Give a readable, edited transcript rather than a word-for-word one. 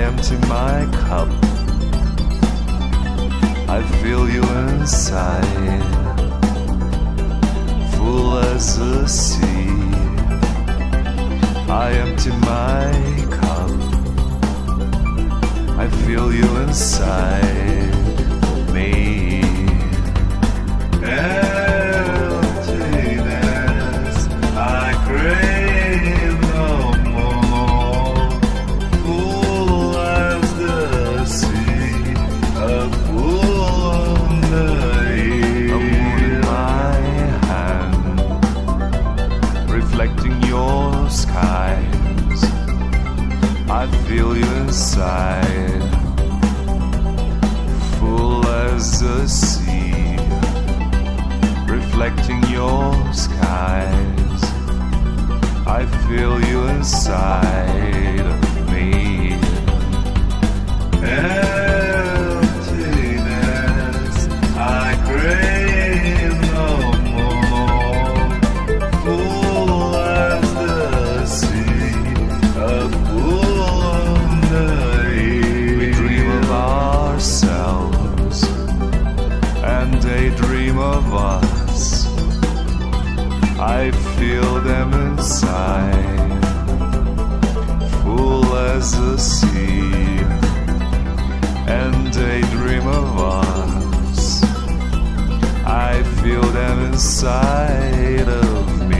empty my cup. I feel you inside, full as the sea. I empty my cup. I feel you inside me. Emptiness, I crave no more. Full as the sea, a pool on the hill. A moon in my hand, reflecting your skies. I feel you inside, full as the sea, reflecting your skies. I feel you inside of me. Emptiness, I crave no more. Full as the sea, a pool on the hill. We dream of ourselves, and they dream of us. I feel them inside, full as the sea, and they dream of us. I feel them inside of me.